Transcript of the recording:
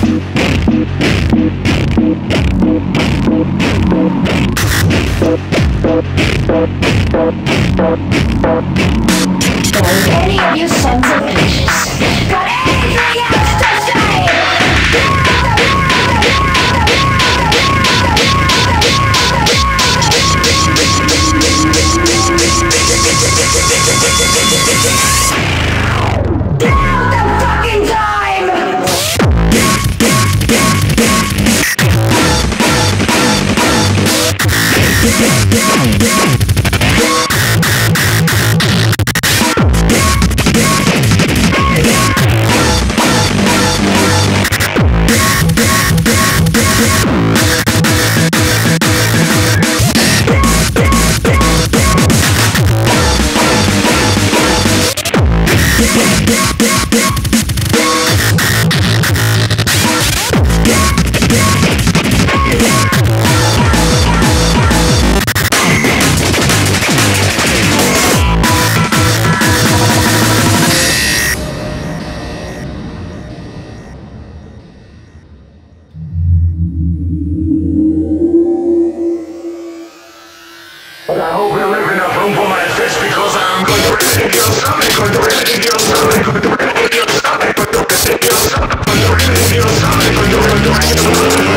Any of you sons of bitches got anything else to say? Now the fucking time! But I hope you leave enough room for my fist because I'm going to really kill something, going to really kill something, going to really kill something, going to really kill something, going to really kill something, going to really kill something.